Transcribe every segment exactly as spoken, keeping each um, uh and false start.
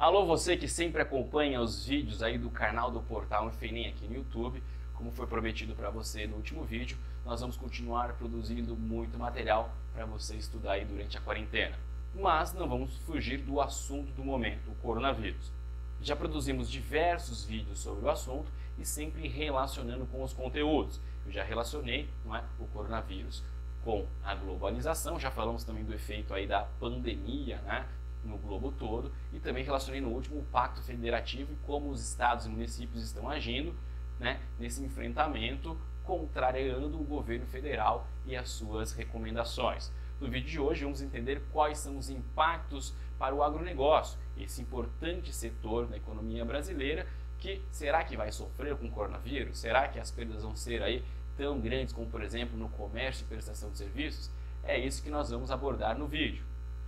Alô, você que sempre acompanha os vídeos aí do canal do Portal F N E M aqui no YouTube. Como foi prometido para você no último vídeo, nós vamos continuar produzindo muito material para você estudar aí durante a quarentena. Mas não vamos fugir do assunto do momento, o coronavírus. Já produzimos diversos vídeos sobre o assunto e sempre relacionando com os conteúdos. Eu já relacionei, não é, o coronavírus com a globalização, já falamos também do efeito aí da pandemia, né, no globo todo, e também relacionei no último o Pacto Federativo e como os estados e municípios estão agindo, né, nesse enfrentamento, contrariando o governo federal e as suas recomendações. No vídeo de hoje vamos entender quais são os impactos para o agronegócio, esse importante setor da economia brasileira, que será que vai sofrer com o coronavírus? Será que as perdas vão ser aí tão grandes como, por exemplo, no comércio e prestação de serviços? É isso que nós vamos abordar no vídeo.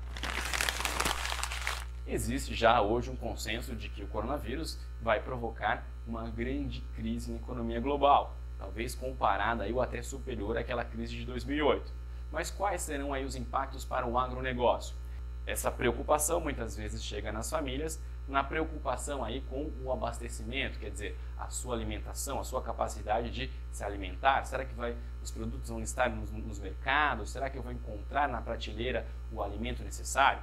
Existe já hoje um consenso de que o coronavírus vai provocar uma grande crise na economia global, talvez comparada aí ou até superior àquela crise de dois mil e oito. Mas quais serão aí os impactos para o agronegócio? Essa preocupação muitas vezes chega nas famílias na preocupação aí com o abastecimento, quer dizer, a sua alimentação, a sua capacidade de se alimentar. Será que vai, os produtos vão estar nos, nos mercados? Será que eu vou encontrar na prateleira o alimento necessário?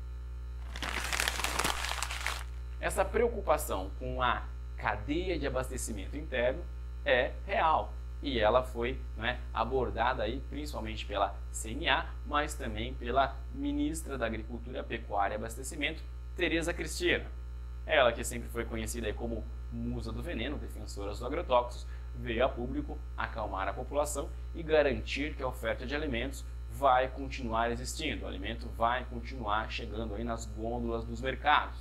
Essa preocupação com a cadeia de abastecimento interno é real e ela foi, né, abordada aí principalmente pela C N A, mas também pela ministra da Agricultura, Pecuária e Abastecimento, Tereza Cristina. Ela, que sempre foi conhecida aí como musa do veneno, defensora dos agrotóxicos, veio a público acalmar a população e garantir que a oferta de alimentos vai continuar existindo, o alimento vai continuar chegando aí nas gôndolas dos mercados.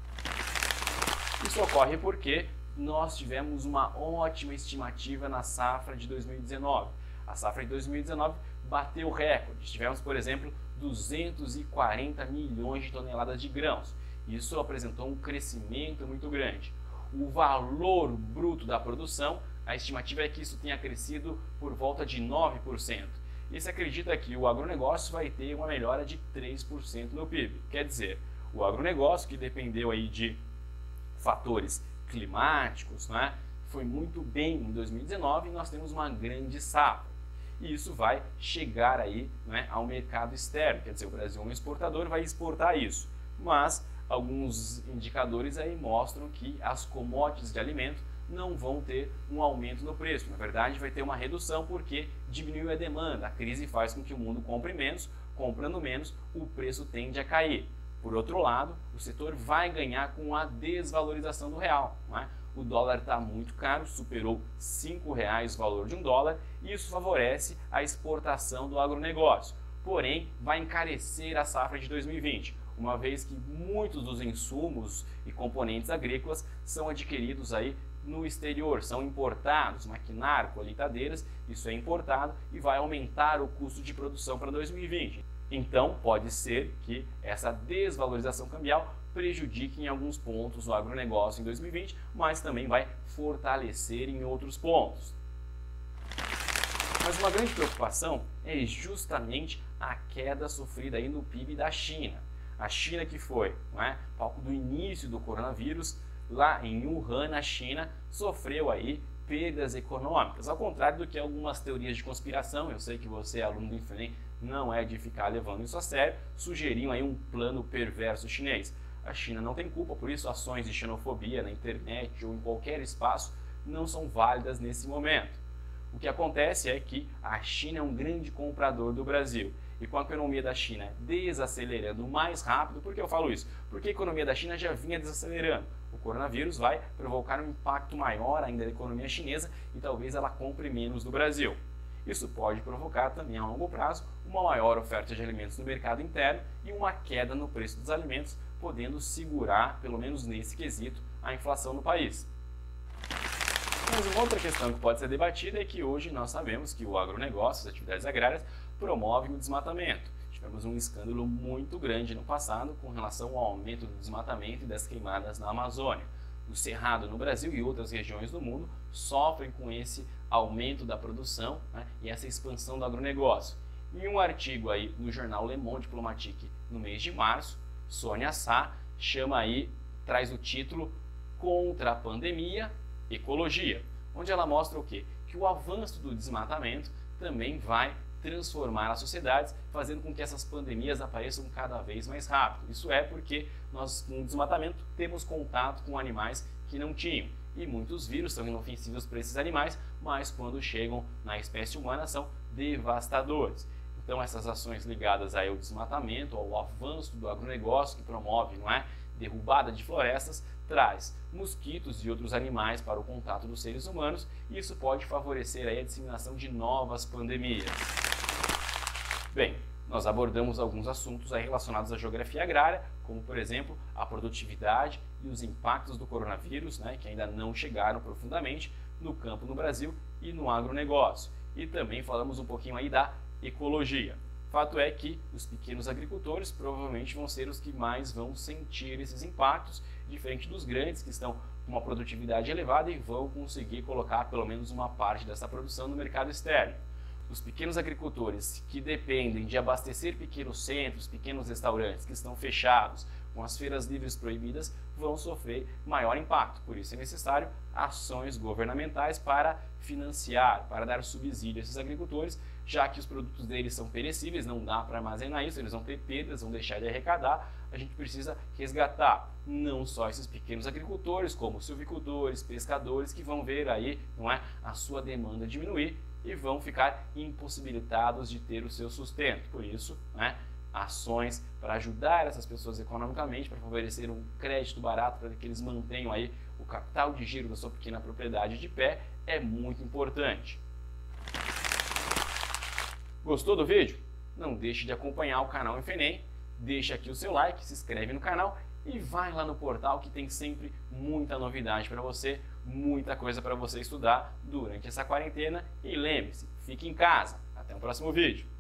Isso ocorre porque nós tivemos uma ótima estimativa na safra de dois mil e dezenove. A safra de dois mil e dezenove bateu recorde. Tivemos, por exemplo, duzentos e quarenta milhões de toneladas de grãos. Isso apresentou um crescimento muito grande. O valor bruto da produção, a estimativa é que isso tenha crescido por volta de nove por cento. E se acredita que o agronegócio vai ter uma melhora de três por cento no P I B. Quer dizer, o agronegócio, que dependeu aí de fatores climáticos, né, foi muito bem em dois mil e dezenove e nós temos uma grande safra. E isso vai chegar aí, né, ao mercado externo, quer dizer, o Brasil é um exportador, vai exportar isso. Mas alguns indicadores aí mostram que as commodities de alimento não vão ter um aumento no preço. Na verdade, vai ter uma redução porque diminuiu a demanda. A crise faz com que o mundo compre menos, comprando menos, o preço tende a cair. Por outro lado, o setor vai ganhar com a desvalorização do real, não é? O dólar está muito caro, superou cinco reais o valor de um dólar, e isso favorece a exportação do agronegócio. Porém, vai encarecer a safra de dois mil e vinte, uma vez que muitos dos insumos e componentes agrícolas são adquiridos aí no exterior, são importados, maquinário, colheitadeiras, isso é importado e vai aumentar o custo de produção para dois mil e vinte. Então, pode ser que essa desvalorização cambial prejudique em alguns pontos o agronegócio em dois mil e vinte, mas também vai fortalecer em outros pontos. Mas uma grande preocupação é justamente a queda sofrida aí no P I B da China. A China, que foi, não é, palco do início do coronavírus, lá em Wuhan, na China, sofreu aí perdas econômicas, ao contrário do que algumas teorias de conspiração. Eu sei que você, aluno do F N E M, não é de ficar levando isso a sério, sugeriam aí um plano perverso chinês. A China não tem culpa, por isso ações de xenofobia na internet ou em qualquer espaço não são válidas nesse momento. O que acontece é que a China é um grande comprador do Brasil. E com a economia da China desacelerando mais rápido, por que eu falo isso? Porque a economia da China já vinha desacelerando. O coronavírus vai provocar um impacto maior ainda na economia chinesa e talvez ela compre menos do Brasil. Isso pode provocar também a longo prazo uma maior oferta de alimentos no mercado interno e uma queda no preço dos alimentos, podendo segurar, pelo menos nesse quesito, a inflação no país. Mas uma outra questão que pode ser debatida é que hoje nós sabemos que o agronegócio, as atividades agrárias, promovem o desmatamento. Tivemos um escândalo muito grande no passado com relação ao aumento do desmatamento e das queimadas na Amazônia. O Cerrado no Brasil e outras regiões do mundo sofrem com esse aumento da produção, né, e essa expansão do agronegócio. Em um artigo aí no jornal Le Monde Diplomatique no mês de março, Sônia Sá chama aí traz o título Contra a Pandemia, Ecologia, onde ela mostra o quê? Que o avanço do desmatamento também vai transformar as sociedades, fazendo com que essas pandemias apareçam cada vez mais rápido. Isso é porque nós, com o desmatamento, temos contato com animais que não tinham. E muitos vírus são inofensivos para esses animais, mas quando chegam na espécie humana são devastadores. Então essas ações ligadas aí ao desmatamento, ao avanço do agronegócio que promove, não é, derrubada de florestas, traz mosquitos e outros animais para o contato dos seres humanos e isso pode favorecer aí a disseminação de novas pandemias. Bem, nós abordamos alguns assuntos aí relacionados à geografia agrária, como por exemplo a produtividade e os impactos do coronavírus, né, que ainda não chegaram profundamente no campo no Brasil e no agronegócio. E também falamos um pouquinho aí da ecologia. Fato é que os pequenos agricultores provavelmente vão ser os que mais vão sentir esses impactos, diferente dos grandes que estão com uma produtividade elevada e vão conseguir colocar pelo menos uma parte dessa produção no mercado externo. Os pequenos agricultores que dependem de abastecer pequenos centros, pequenos restaurantes que estão fechados, com as feiras livres proibidas, vão sofrer maior impacto. Por isso é necessário ações governamentais para financiar, para dar subsídio a esses agricultores, já que os produtos deles são perecíveis, não dá para armazenar isso, eles vão ter perdas, vão deixar de arrecadar, a gente precisa resgatar não só esses pequenos agricultores, como silvicultores, pescadores, que vão ver aí, não é, a sua demanda diminuir e vão ficar impossibilitados de ter o seu sustento. Por isso, né, ações para ajudar essas pessoas economicamente, para favorecer um crédito barato para que eles mantenham aí o capital de giro da sua pequena propriedade de pé, é muito importante. Gostou do vídeo? Não deixe de acompanhar o canal InfoEnem, deixa aqui o seu like, se inscreve no canal e vai lá no portal que tem sempre muita novidade para você, muita coisa para você estudar durante essa quarentena. E lembre-se, fique em casa. Até o próximo vídeo.